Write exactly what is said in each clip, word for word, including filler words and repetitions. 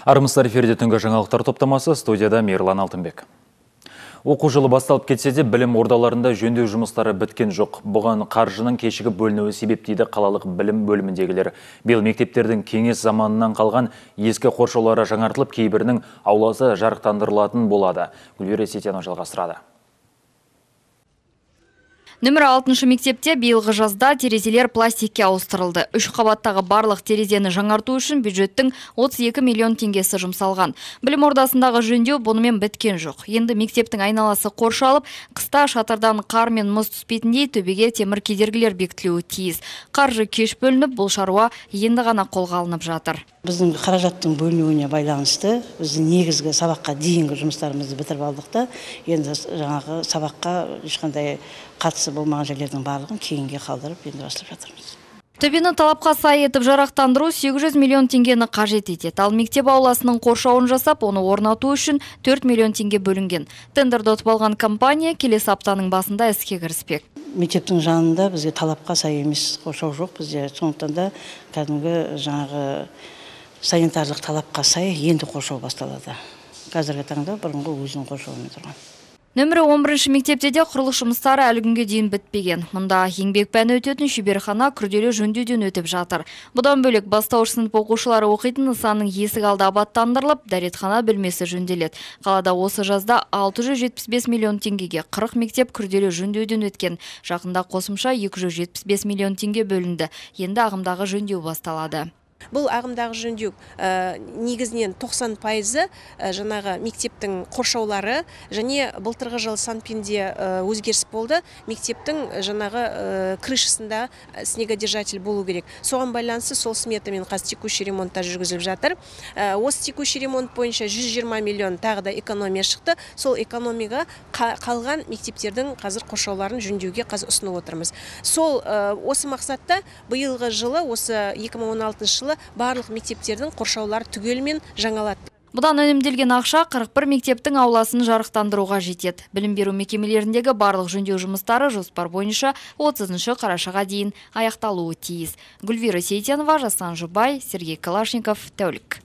Армысыздар, эфирде түнгі жаңалықтар топтамасы, студияда Мейірлан Алтынбек. Оқу жылы басталып кетсе де, білім ордаларында жөндеу жұмыстары біткен жоқ. Бұған қаржының кешігіп бөлінуі себеп дейді қалалық білім бөліміндегілер. Биыл мектептердің кеңес заманынан қалған ескі қоршаулары жаңартылып, кейбірінің ауласы жарықтандырылатын болады. Гүлвира Сетьянова жалғастырады. Нөмір алтыншы мектепте биылғы жазда терезелер пластикке ауыстырылды. Үш қабаттағы барлық терезені жаңарту үшін бюджеттің отыз екі миллион теңгесі жұмсалған. Білім ордасындағы жөндеу бұнымен біткен жоқ. Енді мектептің айналасы қоршалып, қыста шатырдан қар мен мұз түспейтіндей төбеге темір кедергілер бекітілуі тиіс. Қаржы кеш бөлініп, бұл шаруа енді ғана қолға алынып жатыр. Біздің қаражаттың бөлінуіне байланысты біздің негізгі сабаққа дейінгі жұмыстарымызды бітіріп алдық та, енді жаңағы сабаққа ешқандай қатысы болмаған жерлердің барлығын кейінге қалдырып енді бастап жатырмыз. Төбені талапқа сай етіп жарақтандыру сегіз жүз миллион теңгені қажет етеді. Ал мектеп ауласының қоршауын жасап, оны орнату үшін төрт миллион теңге бөлінген. Тендерді ұтып алған компания келесі аптаның басында іске кіріспек. Мектептің жанында бізге талапқа сай емес қоршау жоқ бізде. Сондықтан да кәдімгі жаңағы санитарлық талапқа сай енді қоршау басталады. Қазіргі таңда бұрынғы өзінің қоршауымен тұрған. Нөмірі он бірінші мектепте де құрылыс жұмыстары әлі күнге дейін бітпеген. Мұнда еңбек пәні өтетін шеберхана күрделі жөндеуден өтіп жатыр. Бұдан бөлек бастауыш сынып оқушылары оқитын нысанның есік алды абаттандырылып, дәретхана бөлмесі жөнделеді. Қалада осы жазда алты жүз жетпіс бес миллион теңгеге қырық мектеп күрделі жөндеуден өткен. Жақында қосымша екі жүз жетпіс бес миллион теңге бөлінді. Енді ағымдағы жөндеу басталады. Бұл ағымдағы жөндеу негізінен тоқсан пайызы жаңағы мектептің қоршаулары және былтырғы жылы Санпинде өзгеріс болды. Мектептің жаңағы крышасында снегодержатель болу керек. Соған байланысты сол сметамен қазір текущий ремонтта жүргізіліп жатыр. Осы текущий ремонт бойынша жүз жиырма миллион тағы да экономия шықты. Сол экономияға қалған мектептердің қазір қоршауларын жөндеуге қазір ұсынып отырмыз. Сол осы мақсатта биылғы жылы осы екі мың он алтыншы жылы барлық мектептердің қоршаулары түгелмен жаңалады. Бұдан өнімделген ақша қырық бір мектептің ауласын жарықтандыруға жетеді. Білім беру мекемелеріндегі барлық жөндеу жұмыстары жоспар бойынша отызыншы қарашаға дейін аяқталуы тиіс. Гүлвира Сетьянова, Жасан Жұбай, Сергей Калашников, тәулік.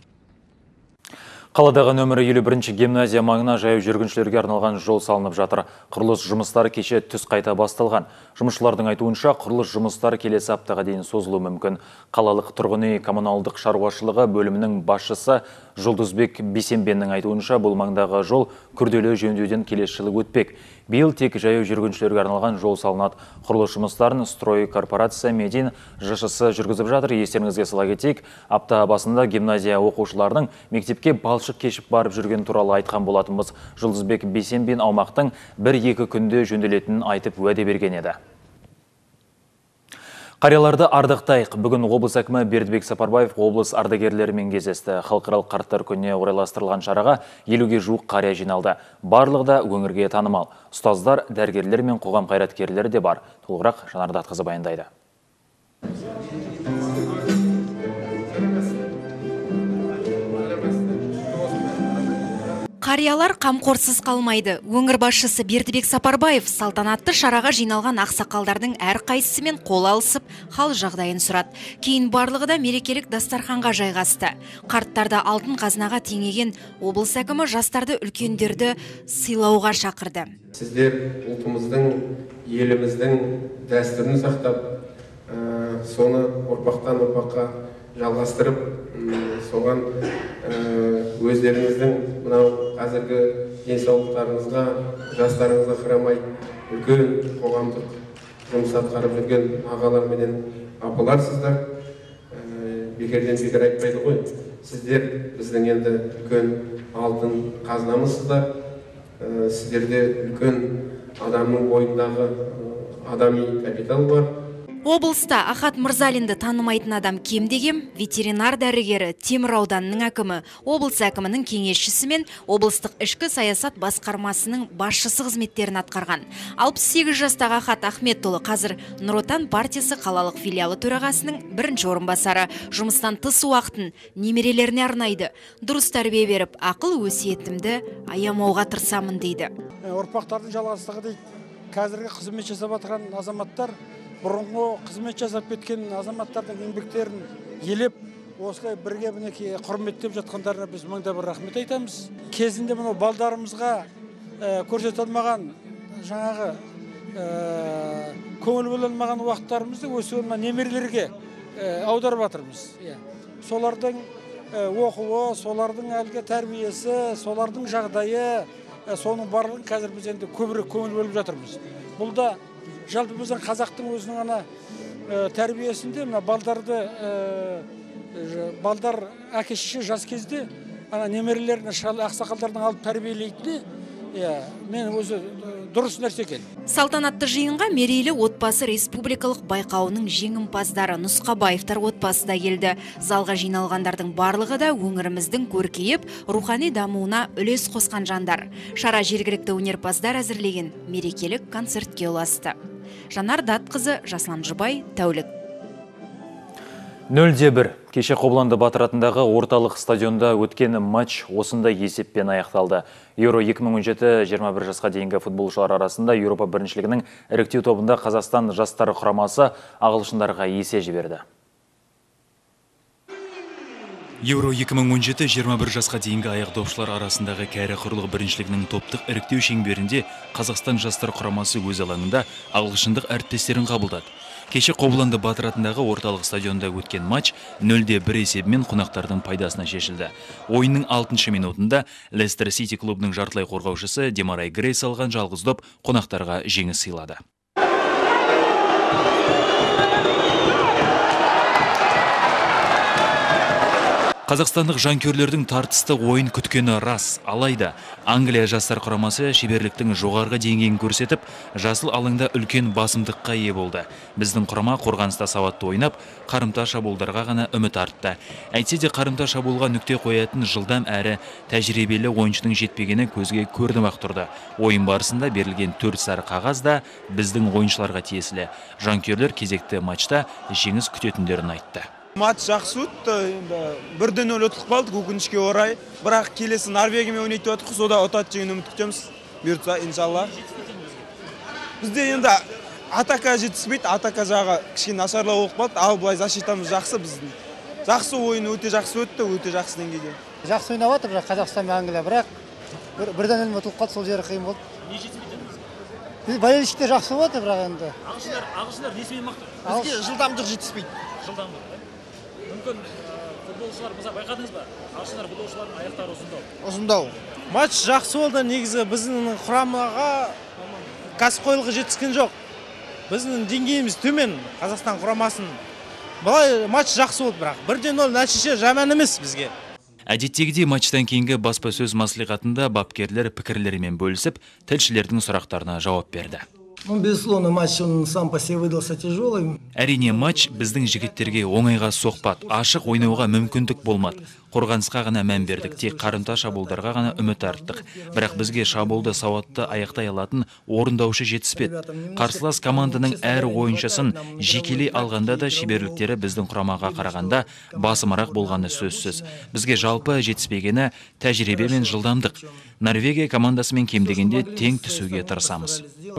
Қаладағы нөмірі елу бірінші гимназия маңына жаяу жүргіншілерге арналған жол салынып жатыр. Құрылыс жұмыстары кеше түс қайта басталған. Жұмысшылардың айтуынша, құрылыс жұмыстары келесі аптаға дейін созылуы мүмкін. Қалалық тұрғын үй коммуналдық шаруашылығы бөлімінің басшысы Жұлдызбек Бейсенбенің айтуынша, бұл маңдағы жол күрделі жөндеуден келесі жылы өтпек. Биыл тек жаяу жүргіншілерге арналған жол салынады. Құрылыс жұмыстарын Строй корпорация Медин ЖШС жүргізіп жатыр. Естеріңізге сала кетейік, апта басында гимназия оқушыларының мектепке балшық кешіп барып жүрген туралы айтқан болатынбыз. Жұлдызбек Бейсенбин аумақтың бір-екі күнде жөнделетінін айтып уәде берген еді. Қарияларды ардақтайық. Бүгін облыс әкімі Бердібек Сапарбаев облыс ардагерлерімен кездесті. Халықаралық қарттар күніне орайластырылған шараға елуге жуық қария жиналды. Барлығы да өңірге танымал. Ұстаздар, дәрігерлер мен қоғам қайраткерлері де бар. Толығырақ Жанар Датқызы баяндайды. Қариялар қамқорсыз қалмайды. Өңір басшысы Бердібек Сапарбаев салтанатты шараға жиналған ақсақалдардың әрқайсысымен қол алысып, хал жағдайын сұрады. Кейін барлығы да мерекелік дастарханға жайғасты. Қарттарды алтын қазынаға теңеген облыс әкімі жастарды үлкендерді сыйлауға шақырды. Сіздер ұлтымыздың, еліміздің дәстүрін сақтап, соны ұрпақтан ұрпаққа жалғастырып, соған өздеріңіздің мынау қазіргі денсаулықтарыңызға, жастарыңызға қарамай үлкен қоғамдық жұмыс атқарып жүрген ағалар менен апаларсыздар. Бекерден бекер айтпайды ғой. Сіздер біздің енді үлкен алтын қазынамызсыздар. Сіздерде үлкен адамның бойындағы адами капитал бар. Облыста Ахат Мырзалинді танымайтын адам кем-дегем ветеринар дәрігері, Темір ауданының әкімі, облыс әкімінің кеңесшісі мен облыстық ішкі саясат басқармасының басшысы қызметтерін атқарған. алпыс сегіз жастағы Ахат Ахметұлы қазір Нұр Отан партиясы қалалық филиалы төрағасының бірінші орынбасары. Жұмыстан тыс уақытын немерелеріне арнайды. Дұрыс тәрбие беріп, ақыл өсиетімді аямауға тырысамын дейді. Ұрпақтардың жалғастығы дейді. Қазіргі қызмет жасап отырған азаматтар бұрынғы қызмет жасап кеткен азаматтардың еңбектерін елеп, осылай бірге мінекей құрметтеп жатқандарына біз мыңда бір рахмет айтамыз. Кезінде мынау балдарымызға көрсете алмаған жаңағы көңіл бөле алмаған уақыттарымызды осы немерелерге аударып жатырмыз. Солардың оқуы, солардың әлгі тәрбиесі, солардың жағдайы, соның барлығын қазір біз енді көбірек көңіл бөліп жатырмыз. Бұл да жалпы біздің қазақтың өзінің ана тәрбиесінде мына балдарды балдар әке-шеше жас кезде ана немерелерін ақсақалдардың алып тәрбиелейтіні мен өзі дұрыс нәрсе екен. Салтанатты жиынға мерейлі отбасы республикалық байқауының жеңімпаздары Нұсқабаевтар отбасы да келді. Залға жиналғандардың барлығы да өңіріміздің көркейіп, рухани дамуына үлес қосқан жандар. Шара жергілікті өнерпаздар әзірлеген мерекелік концертке ұласты. Жанар Датқызы, Жаслан Жұбай, Тәулік. нөл-де бір. Кеше Қобыланды Батыр атындағы орталық стадионда өткен матч осындай есеппен аяқталды. Еуро екі мың он жеті жиырма бір жасқа дейінгі футболшылар арасында Еуропа біріншілігінің іріктеу тобында Қазақстан жастары құрамасы ағылшындарға есе жіберді. Еуро екі мың он жеті жиырма бір жасқа дейінгі аяқдопшылар арасындағы кәрі құрлық біріншілігінің топтық іріктеу шеңберінде Қазақстан жастар құрамасы өз алаңында ағылшындық әріптестерін қабылдады. Кеше Қобыланды Батыр атындағы орталық стадионда өткен матч нөл-де бір есебімен қонақтардың пайдасына шешілді. Ойынның алтыншы минутында Лестер Сити клубының жартылай қорғаушысы Демарай Грей салған жалғыз доп қонақтарға жеңіс сыйлады. Қазақстандық жанкүйерлердің тартысты ойын күткені рас, алайда Англия жастар құрамасы шеберліктің жоғарғы деңгейін көрсетіп, жасыл алаңда үлкен басымдыққа ие болды. Біздің құрама қорғаныста сауатты ойнап, қарымта шабуылдарға ғана үміт артты. Әйтсе де қарымта шабуылға нүкте қоятын жылдам әрі тәжірибелі ойыншының жетпегені көзге көрініп-ақ тұрды. Ойын барысында берілген төрт сары қағаз да біздің ойыншыларға тиесілі. Жанкүйерлер кезекті матчта жеңіс күтетіндерін айтты. Матч жақсы өтті, бірден нөл ұтылып қалдық өкінішке орай. Бірақ келесі Норвегиямен ойнайтын өттік, сода ұтады деген үміт күтеміз. Бұйыртса, иншалла. Бізде енді атака жетіспейді, атака жағы кішкене нашарлау болып қалды, ал былай защитамыз жақсы біздің. Жақсы ойын өте жақсы өтті, өте жақсы деңгейде. Жақсы ойнап жатыр, бірақ Қазақстан мен Англия, бірақ бірден нөл ұтылып қалды, сол жері қиын болды. Не жетіспейді? Біз болельщиктер жақсы болады, бірақ енді. Ағылшындар, ағылшындар несімен мақты? Бізге жылдамдық жетіспейді. Жылдамдық. Мүмкін футболшылар бұза байқадыңыз ба? Ағылшындар футболшылардың аяқтары ұзындау. Ұзындау. Матч жақсы болды, негізі біздің құрамаға кәсіпқойлығы жетіскен жоқ. Біздің деңгейіміз төмен Қазақстан құрамасын. Бұлай матч жақсы болды, бірақ бірде нөл нәтиже жаман емес бізге. Әдеттегідей матчтан кейінгі баспасөз маслихатында бапкерлер пікірлерімен бөлісіп, тілшілердің сұрақтарына жауап берді. Ну, безусловно, матч он сам по себе выдался тяжелый. Әрине матч біздің жігіттерге оңайға соқпады, ашық ойнауға мүмкіндік болмады. Қорғанысқа ғана мән бердік, тек қарымта шабуылдарға ғана үміт арттық. Бірақ бізге шабуылды сауатты аяқтай алатын орындаушы жетіспеді. Қарсылас команданың әр ойыншысын жекелей алғанда да шеберліктері біздің құрамаға қарағанда басымырақ болғаны сөзсіз. Бізге жалпы жетіспегені тәжірибе мен жылдамдық. Норвегия командасымен кем дегенде тең түсуге тырысамыз.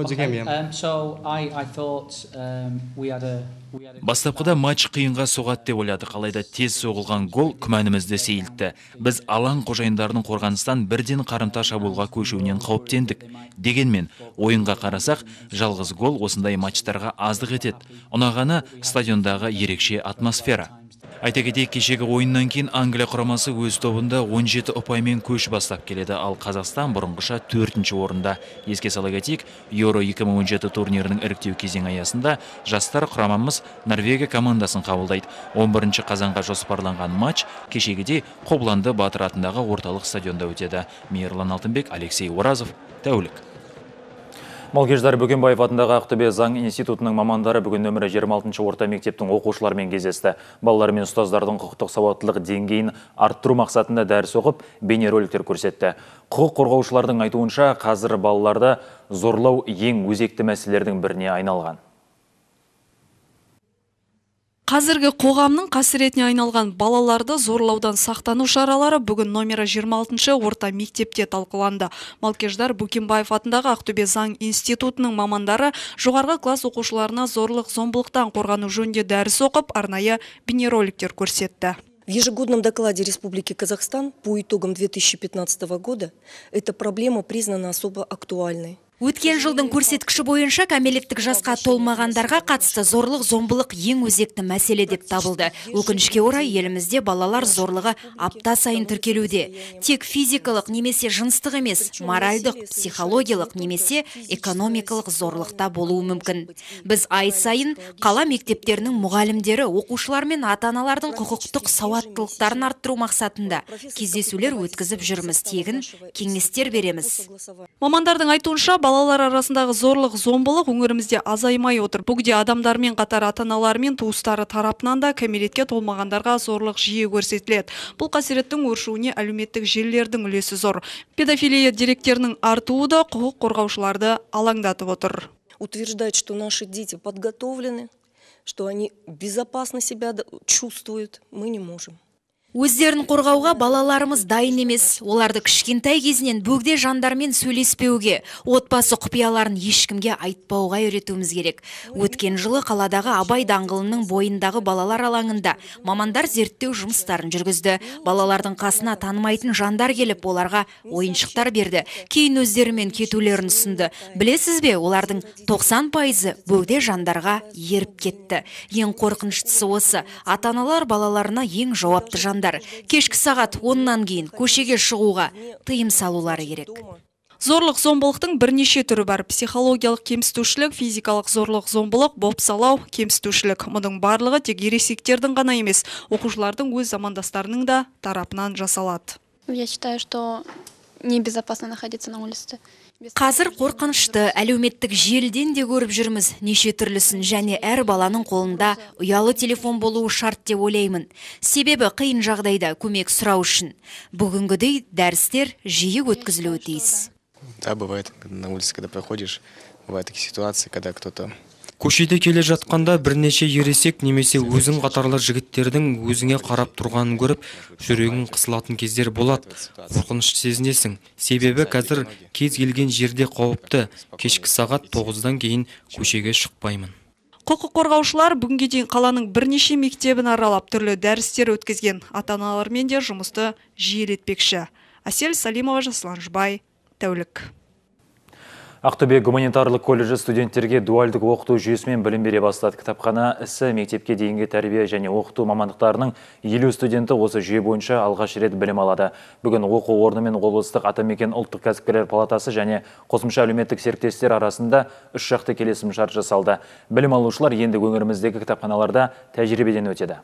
Бастапқыда матч қиынға соғады деп ойладық, алайда тез соғылған гол күмәнімізді сейілтті. Біз алаң қожайындарының қорғаныстан бірден қарымта шабуылға көшуінен қауіптендік. Дегенмен, ойынға қарасақ, жалғыз гол осындай матчтарға аздық етеді. Ұнағаны стадиондағы ерекше атмосфера. Айта кетейік, кешегі ойыннан кейін Англия құрамасы өз тобында он жеті ұпаймен көш бастап келеді, ал Қазақстан бұрынғыша төртінші орында. Еске сала кетейік, Еуро екі мың он жеті турнирінің іріктеу кезеңі аясында жастар құрамамыз Норвегия командасын қабылдайды. он бірінші қазанға жоспарланған матч кешегідей Қобыланды Батыр атындағы орталық стадионда өтеді. Мейірлан Алтынбек, Алексей Оразов, Тәулік. Малкеждар Бөкенбаев атындағы Ақтөбе заң институтының мамандары бүгін нөмірі жиырма алтыншы орта мектептің оқушыларымен кездесті. Балалар мен ұстаздардың құқықтық сауаттылық деңгейін арттыру мақсатында дәріс оқып, бейнероликтер көрсетті. Құқық қорғаушылардың айтуынша, қазір балаларды зорлау ең өзекті мәселелердің біріне айналған. Қазіргі қоғамның қасіретіне айналған балаларды зорлаудан сақтану шаралары бүгін номері жиырма алтыншы орта мектепте талқыланды. Малкеждар Бөкенбаев атындағы Ақтөбе заң институтының мамандары жоғарғы класс оқушыларына зорлық зомбылықтан қорғану жөнінде дәріс оқып, арнайы бейнероликтер көрсетті. В ежегодном докладе Республики Казахстан по итогам две тысячи пятнадцатого года эта проблема признана особо актуальной. Өткен жылдың көрсеткіші бойынша кәмелеттік жасқа толмағандарға қатысты зорлық зомбылық ең өзекті мәселе деп табылды. Өкінішке орай елімізде балалар зорлығы апта сайын тіркелуде. Тек физикалық немесе жыныстық емес, моральдық, психологиялық немесе экономикалық зорлықта болуы мүмкін. Біз ай сайын қала мектептерінің мұғалімдері, оқушылар мен ата-аналардың құқықтық сауаттылықтарын арттыру мақсатында кездесулер өткізіп жүрміз, тегін кеңестер береміз. Мамандардың айтуынша, балалар арасындағы зорлық зомбылық өңірімізде азаймай отыр. Бүгінде адамдармен қатар ата-аналар мен туыстары тарапынан да кәмелетке толмағандарға зорлық жиі көрсетіледі. Бұл қасіреттің өршуіне әлеуметтік желілердің үлесі зор. Педофилия деректерінің артуы да құқық қорғаушыларды алаңдатып отыр. Утверждать, что наши дети подготовлены, что они безопасно себя чувствуют, мы не можем. Өздерін қорғауға балаларымыз дайын емес. Оларды кішкентай кезінен бөгде жандармен сөйлеспеуге, отбасы құпияларын ешкімге айтпауға үйретуіміз керек. Өткен жылы қаладағы Абай даңғылының бойындағы балалар алаңында мамандар зерттеу жұмыстарын жүргізді. Балалардың қасына танымайтын жандар келіп, оларға ойыншықтар берді. Кейін өздерімен кетулерін ұсынды. Білесіз бе, олардың тоқсан пайызы бөгде жандарға еріп кетті. Ең қорқыныштысы осы, ата-аналар балаларына ең жауапты жандар. Кешкі сағат оннан кейін көшеге шығуға тыйым салулары керек. Зорлық зомбылықтың бірнеше түрі бар. Психологиялық кемсітушілік, физикалық зорлық зомбылық, бопсалау, кемсітушілік. Мұның барлығы тек ересектердің ғана емес, оқушылардың өз замандастарының да тарапынан жасалады. Я считаю, что небезопасно находиться на улице. Қазір қорқынышты әлеуметтік желіден де көріп жүрміз неше түрлісін, және әр баланың қолында ұялы телефон болуы шарт деп ойлаймын. Себебі қиын жағдайда көмек сұрау үшін. Бүгінгідей дәрістер жиі өткізілуі тиіс. Да, бывает на улице, когда проходишь, бывают такие ситуации, когда кто-то Көшеде келе жатқанда бірнеше ересек немесе өзің қатарлы жігіттердің өзіңе қарап тұрғанын көріп, жүрегің қысылатын кездер болады. Қорқыныш сезінесің. Себебі қазір кез келген жерде қауіпті. Кешкі сағат тоғыздан кейін көшеге шықпаймын. Құқық қорғаушылар бүгінге дейін қаланың бірнеше мектебін аралап түрлі дәрістер өткізген. Ата-аналармен де жұмысты жиілетпекші. Әсел Салимова, Жасұлан Жұбай, Тәулік. Ақтөбе гуманитарлық колледжі студенттерге дуальдық оқыту жүйесімен білім бере бастады. Кітапхана ісі мектепке дейінгі тәрбие және оқыту мамандықтарының елу студенті осы жүйе бойынша алғаш рет білім алады. Бүгін оқу орны мен облыстық Атамекен ұлттық кәсіпкерлер палатасы және қосымша әлеуметтік серіктестер арасында үш жақты келісім шарт жасалды. Білім алушылар енді өңіріміздегі кітапханаларда тәжірибеден өтеді.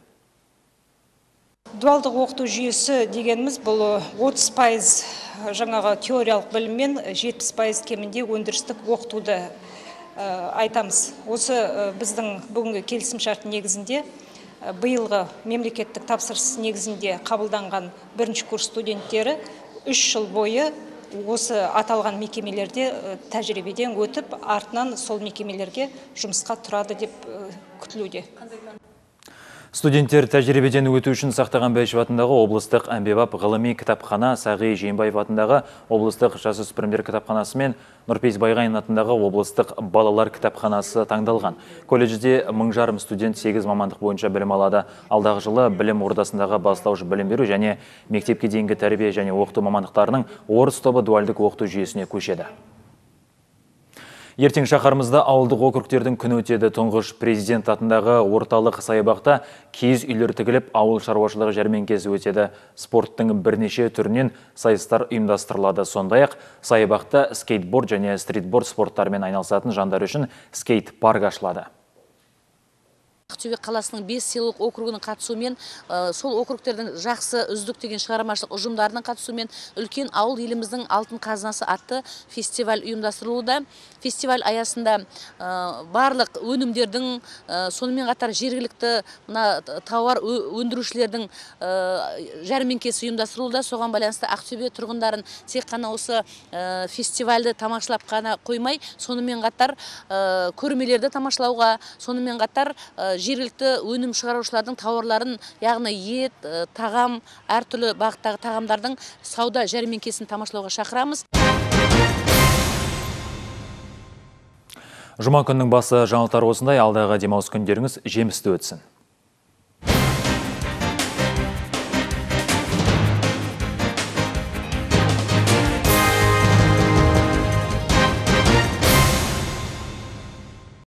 Дуалдық оқыту жүйесі дегеніміз бұл отыз пайыз жаңағы теориялық білім мен жетпіс пайыз кемінде өндірістік оқытуды айтамыз. Осы біздің бүгінгі келісім шарт негізінде биылғы мемлекеттік тапсырыс негізінде қабылданған бірінші курс студенттері үш жыл бойы осы аталған мекемелерде тәжірибеден өтіп, артынан сол мекемелерге жұмысқа тұрады деп күтілуде. Студенттер тәжірибеден өту үшін Сақтаған Бәйішев атындағы облыстық әмбебап ғылыми кітапхана, Сағи Жиенбаев атындағы облыстық жасөспірімдер кітапханасы мен Нұрпейіс Байғайын атындағы облыстық балалар кітапханасы таңдалған. Колледжде мың жарым студент сегіз мамандық бойынша білім алады. Алдағы жылы білім ордасындағы бастауыш білім беру және мектепке дейінгі тәрбие және оқыту мамандықтарының орыс тобы дуальдық оқыту жүйесіне көшеді. Ертең шаһарымызда ауылдық округтердің күні өтеді. Тұңғыш президент атындағы орталық саябақта киіз үйлер тігіліп, ауыл шаруашылығы жәрмеңкесі өтеді. Спорттың бірнеше түрінен сайыстар ұйымдастырылады. Сондай-ақ саябақта скейтборд және стритборд спорттарымен айналысатын жандар үшін скейт-парк ашылады. Ақтөбе қаласының бес селолық округының қатысуымен, сол округтердің жақсы үздік деген шығармашылық ұжымдарының қатысуымен үлкен ауыл еліміздің алтын қазынасы атты фестиваль ұйымдастырылуда. Фестиваль аясында барлық өнімдердің, сонымен қатар жергілікті тауар өндірушілердің жәрмеңкесі ұйымдастырылуда. Соған байланысты Ақтөбе тұрғындарын тек қана осы фестивальді тамашалап қана қоймай, сонымен қатар көрмелерді тамашалауға, сонымен қатар жергілікті өнім шығарушылардың тауарларын, яғни ет, тағам, әртүрлі бағыттағы тағамдардың сауда жәрмеңкесін тамашалауға шақырамыз. Жұма күннің басы жаңалықтар осындай. Алдағы демалыс күндеріңіз жемісті өтсін.